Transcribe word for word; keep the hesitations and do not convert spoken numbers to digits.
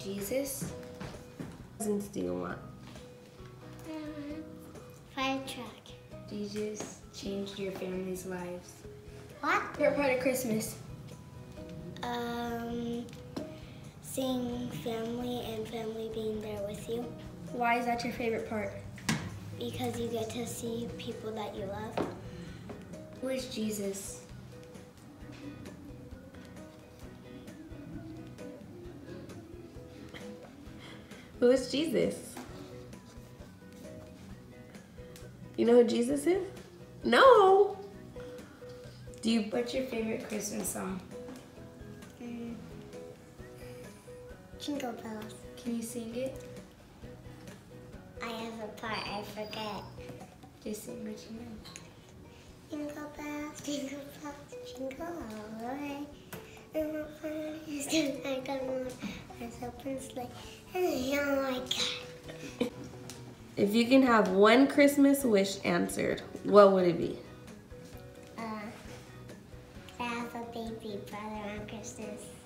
Jesus? Presents do you want? Um, fire truck. Jesus changed your family's lives. What? Favorite part of Christmas? Um, seeing family and family being there with you. Why is that your favorite part? Because you get to see people that you love. Who is Jesus? Who is Jesus? You know who Jesus is? No! Do you, what's your favorite Christmas song? Mm. Jingle bells. Can you sing it? I have a part I forget. Just sing what you know. Jingle bells, jingle bells, jingle all the way. And what fun it is to ride on one horse open sleigh. Oh my God. If you can have one Christmas wish answered, what would it be? Uh, I have a baby brother on Christmas.